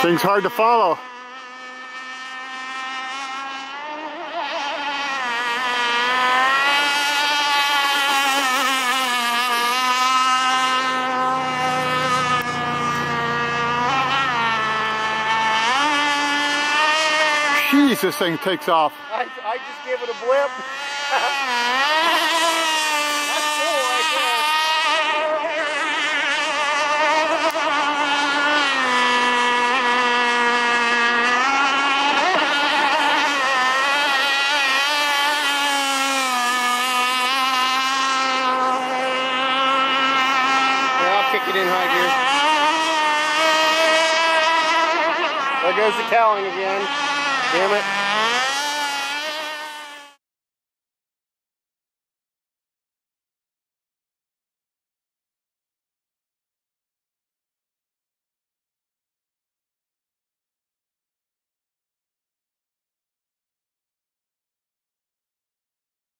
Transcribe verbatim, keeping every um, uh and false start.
Thing's hard to follow. Jeez, this thing takes off. I, I just gave it a blip. That's cool right there. Yeah, I'll kick it in high gear. There goes the cowling again. Damn it.